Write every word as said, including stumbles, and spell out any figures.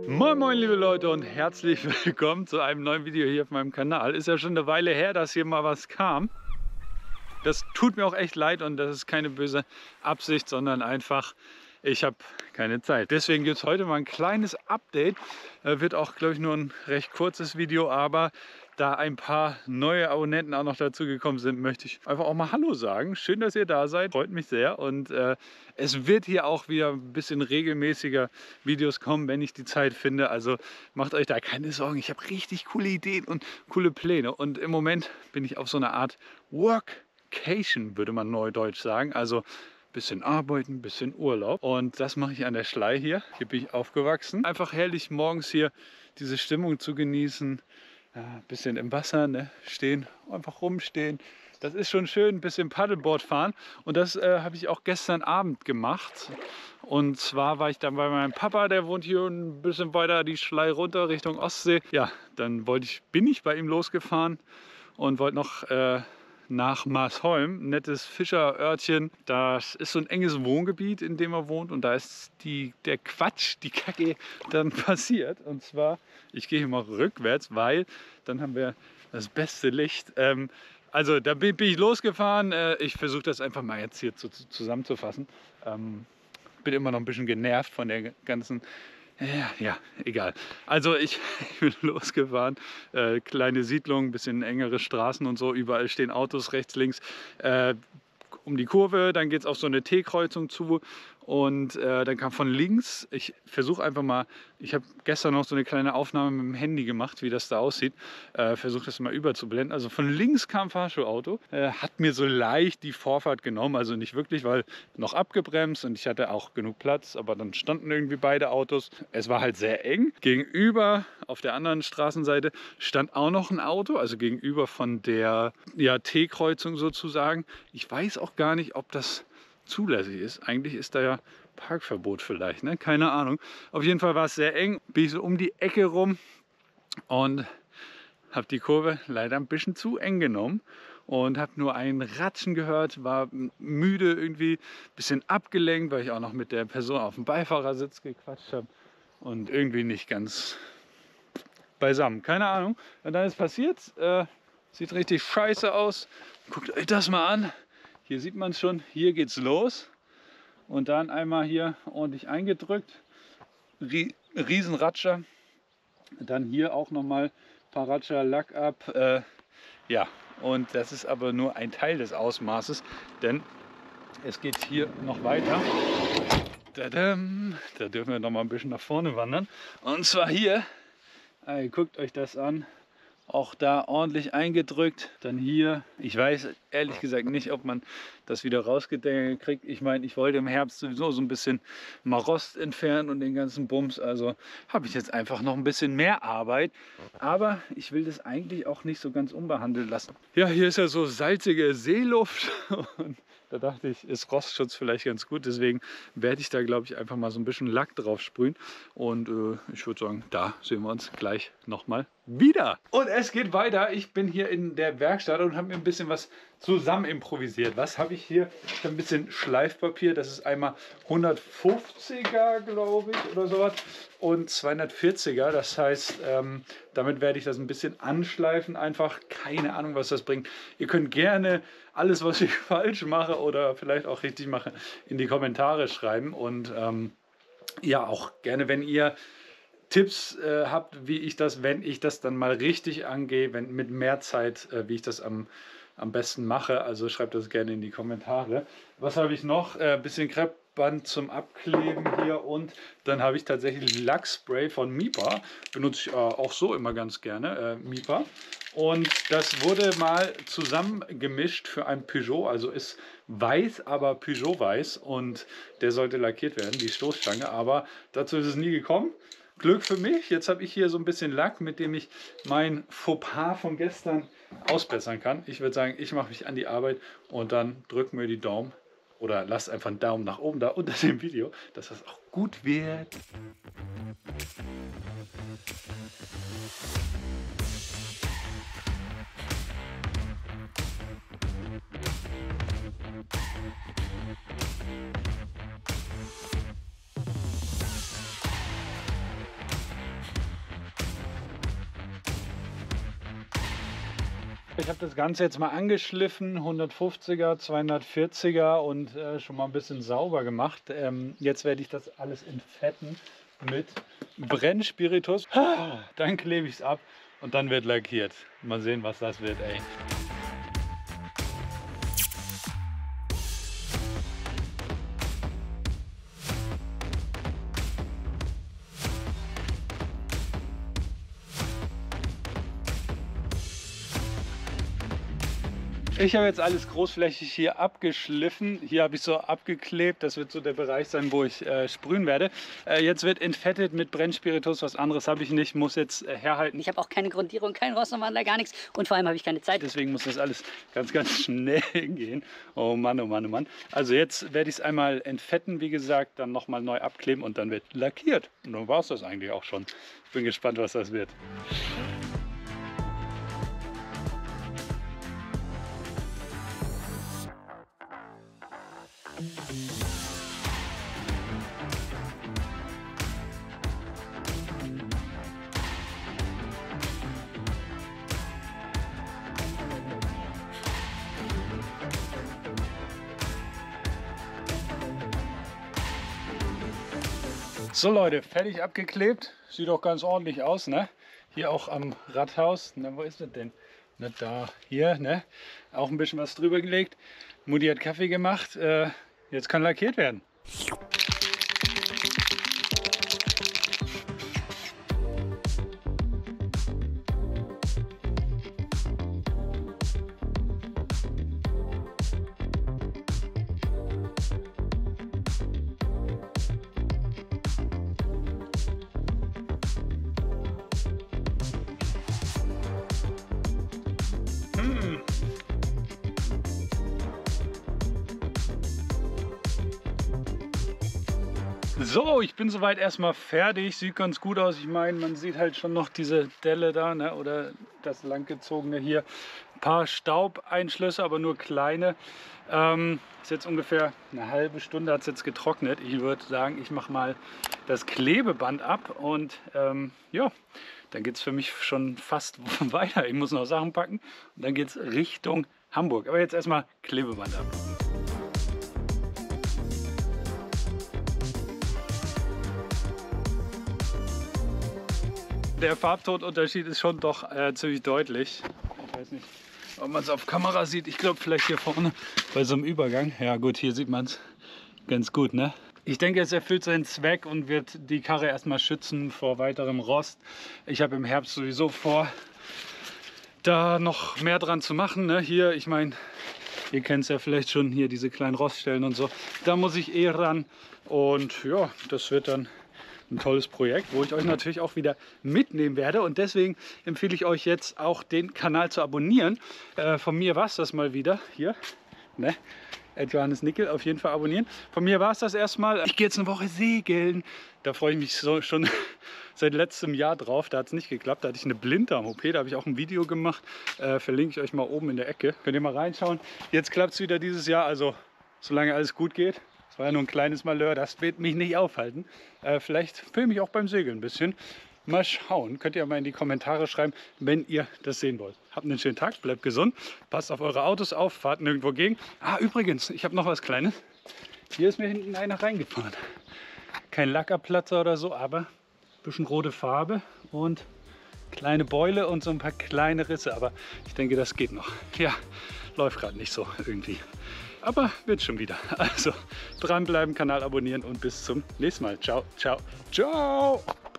Moin moin liebe Leute und herzlich willkommen zu einem neuen Video hier auf meinem Kanal. Ist ja schon eine Weile her, dass hier mal was kam. Das tut mir auch echt leid und das ist keine böse Absicht, sondern einfach, ich habe keine Zeit. Deswegen gibt es heute mal ein kleines Update. Äh, wird auch, glaube ich, nur ein recht kurzes Video, aber da ein paar neue Abonnenten auch noch dazu gekommen sind, möchte ich einfach auch mal Hallo sagen. Schön, dass ihr da seid, freut mich sehr. Und äh, es wird hier auch wieder ein bisschen regelmäßiger Videos kommen, wenn ich die Zeit finde. Also macht euch da keine Sorgen. Ich habe richtig coole Ideen und coole Pläne. Und im Moment bin ich auf so einer Art Workation, würde man neudeutsch sagen. Also bisschen arbeiten, bisschen Urlaub. Und das mache ich an der Schlei hier. Hier bin ich aufgewachsen. Einfach herrlich morgens hier diese Stimmung zu genießen. Ein bisschen im Wasser, ne? Stehen, einfach rumstehen. Das ist schon schön, ein bisschen Paddleboard fahren. Und das äh, habe ich auch gestern Abend gemacht. Und zwar war ich dann bei meinem Papa, der wohnt hier ein bisschen weiter die Schlei runter Richtung Ostsee. Ja, dann wollte ich, bin ich bei ihm losgefahren und wollte noch äh, nach Marsholm, ein nettes Fischerörtchen. Das ist so ein enges Wohngebiet, in dem er wohnt. Und da ist die, der Quatsch, die Kacke dann passiert. Und zwar, ich gehe hier mal rückwärts, weil dann haben wir das beste Licht. Ähm, also da bin, bin ich losgefahren. Äh, ich versuche das einfach mal jetzt hier zu, zu, zusammenzufassen. Ähm, bin immer noch ein bisschen genervt von der ganzen... Ja, ja, egal. Also ich, ich bin losgefahren, äh, kleine Siedlung, bisschen engere Straßen und so, überall stehen Autos rechts, links, äh, um die Kurve, dann geht es auf so eine T-Kreuzung zu und äh, dann kam von links, ich versuche einfach mal, ich habe gestern noch so eine kleine Aufnahme mit dem Handy gemacht, wie das da aussieht, äh, versuche das mal überzublenden. Also von links kam ein Fahrschulauto, äh, hat mir so leicht die Vorfahrt genommen, also nicht wirklich, weil noch abgebremst und ich hatte auch genug Platz, aber dann standen irgendwie beide Autos. Es war halt sehr eng. Gegenüber auf der anderen Straßenseite stand auch noch ein Auto, also gegenüber von der ja, T-Kreuzung sozusagen. Ich weiß auch gar nicht, ob das zulässig ist. Eigentlich ist da ja Parkverbot vielleicht, ne? Keine Ahnung. Auf jeden Fall war es sehr eng. Bin ich so um die Ecke rum und habe die Kurve leider ein bisschen zu eng genommen und habe nur ein Ratschen gehört, war müde irgendwie, ein bisschen abgelenkt, weil ich auch noch mit der Person auf dem Beifahrersitz gequatscht habe und irgendwie nicht ganz beisammen. Keine Ahnung. Und dann ist passiert, äh, sieht richtig scheiße aus. Guckt euch das mal an. Hier sieht man es schon, hier geht's los. Und dann einmal hier ordentlich eingedrückt. Riesenratscher. Dann hier auch nochmal ein paar Ratscher, Lack ab. Äh, ja, und das ist aber nur ein Teil des Ausmaßes, denn es geht hier noch weiter. Tadam. Da dürfen wir noch mal ein bisschen nach vorne wandern. Und zwar hier, ey, guckt euch das an. Auch da ordentlich eingedrückt. Dann hier, ich weiß ehrlich gesagt nicht, ob man das wieder rausgedengelt kriegt. Ich meine, ich wollte im Herbst sowieso so ein bisschen mal Rost entfernen und den ganzen Bums. Also habe ich jetzt einfach noch ein bisschen mehr Arbeit. Aber ich will das eigentlich auch nicht so ganz unbehandelt lassen. Ja, hier ist ja so salzige Seeluft und da dachte ich, ist Rostschutz vielleicht ganz gut. Deswegen werde ich da, glaube ich, einfach mal so ein bisschen Lack drauf sprühen. Und äh, ich würde sagen, da sehen wir uns gleich nochmal wieder. Und es geht weiter. Ich bin hier in der Werkstatt und habe mir ein bisschen was zusammen improvisiert. Was habe ich hier? Ich habe ein bisschen Schleifpapier. Das ist einmal hundertfünfziger, glaube ich, oder sowas. Und zweihundertvierziger. Das heißt, ähm, damit werde ich das ein bisschen anschleifen. Einfach keine Ahnung, was das bringt. Ihr könnt gerne alles, was ich falsch mache oder vielleicht auch richtig mache, in die Kommentare schreiben. Und ähm, ja, auch gerne, wenn ihr Tipps äh, habt, wie ich das, wenn ich das dann mal richtig angehe, wenn mit mehr Zeit, äh, wie ich das am, am besten mache. Also schreibt das gerne in die Kommentare. Was habe ich noch? Ein äh, bisschen Kreppband zum Abkleben hier und dann habe ich tatsächlich Lackspray von Mipa. Benutze ich äh, auch so immer ganz gerne, äh, Mipa. Und das wurde mal zusammengemischt für ein Peugeot, also ist weiß, aber Peugeot weiß und der sollte lackiert werden, die Stoßstange, aber dazu ist es nie gekommen. Glück für mich, jetzt habe ich hier so ein bisschen Lack, mit dem ich mein Fauxpas von gestern ausbessern kann. Ich würde sagen, ich mache mich an die Arbeit und dann drücken wir die Daumen oder lasst einfach einen Daumen nach oben da unter dem Video, dass das auch gut wird. Ich habe das Ganze jetzt mal angeschliffen, hundertfünfziger, zweihundertvierziger und äh, schon mal ein bisschen sauber gemacht. Ähm, jetzt werde ich das alles entfetten mit Brennspiritus. Dann klebe ich es ab und dann wird lackiert. Mal sehen, was das wird, ey. Ich habe jetzt alles großflächig hier abgeschliffen. Hier habe ich so abgeklebt. Das wird so der Bereich sein, wo ich äh, sprühen werde. Äh, jetzt wird entfettet mit Brennspiritus. Was anderes habe ich nicht. Muss jetzt äh, herhalten. Ich habe auch keine Grundierung, kein Rostnormaler, gar nichts. Und vor allem habe ich keine Zeit. Deswegen muss das alles ganz, ganz schnell gehen. Oh Mann, oh Mann, oh Mann. Also jetzt werde ich es einmal entfetten, wie gesagt. Dann nochmal neu abkleben und dann wird lackiert. Und dann war es das eigentlich auch schon. Ich bin gespannt, was das wird. So Leute, fertig abgeklebt. Sieht auch ganz ordentlich aus, ne? Hier auch am Rathaus. Na, wo ist das denn? Na, da, hier, ne? Auch ein bisschen was drüber gelegt. Mutti hat Kaffee gemacht. Äh, jetzt kann lackiert werden. So, ich bin soweit erstmal fertig. Sieht ganz gut aus. Ich meine, man sieht halt schon noch diese Delle da, ne? Oder das langgezogene hier. Ein paar Staubeinschlüsse, aber nur kleine. Ähm, ist jetzt ungefähr eine halbe Stunde, hat es jetzt getrocknet. Ich würde sagen, ich mache mal das Klebeband ab und ähm, ja, dann geht es für mich schon fast weiter. Ich muss noch Sachen packen und dann geht es Richtung Hamburg. Aber jetzt erstmal Klebeband ab. Der Farbtonunterschied ist schon doch äh, ziemlich deutlich. Ich weiß nicht, ob man es auf Kamera sieht. Ich glaube vielleicht hier vorne bei so einem Übergang. Ja gut, hier sieht man es ganz gut, ne? Ich denke, es erfüllt seinen Zweck und wird die Karre erstmal schützen vor weiterem Rost. Ich habe im Herbst sowieso vor, da noch mehr dran zu machen, ne? Hier, ich meine, ihr kennt es ja vielleicht schon, hier diese kleinen Roststellen und so. Da muss ich eh ran und ja, das wird dann ein tolles Projekt, wo ich euch natürlich auch wieder mitnehmen werde und deswegen empfehle ich euch jetzt auch den Kanal zu abonnieren. Äh, von mir war es das mal wieder hier, ne? Johannes Nickel auf jeden Fall abonnieren. Von mir war es das erstmal. Ich gehe jetzt eine Woche segeln. Da freue ich mich so schon seit letztem Jahr drauf. Da hat es nicht geklappt. Da hatte ich eine Blinddarm-O P. Da habe ich auch ein Video gemacht. Äh, verlinke ich euch mal oben in der Ecke. Könnt ihr mal reinschauen. Jetzt klappt es wieder dieses Jahr. Also solange alles gut geht. Das war ja nur ein kleines Malheur, das wird mich nicht aufhalten. Äh, vielleicht filme ich auch beim Segeln ein bisschen. Mal schauen, könnt ihr mal in die Kommentare schreiben, wenn ihr das sehen wollt. Habt einen schönen Tag, bleibt gesund, passt auf eure Autos auf, fahrt nirgendwo gegen. Ah, übrigens, ich habe noch was Kleines. Hier ist mir hinten einer reingefahren. Kein Lackerplatzer oder so, aber ein bisschen rote Farbe und kleine Beule und so ein paar kleine Risse. Aber ich denke, das geht noch. Ja, läuft gerade nicht so irgendwie. Aber wird schon wieder. Also dranbleiben, Kanal abonnieren und bis zum nächsten Mal. Ciao, ciao, ciao.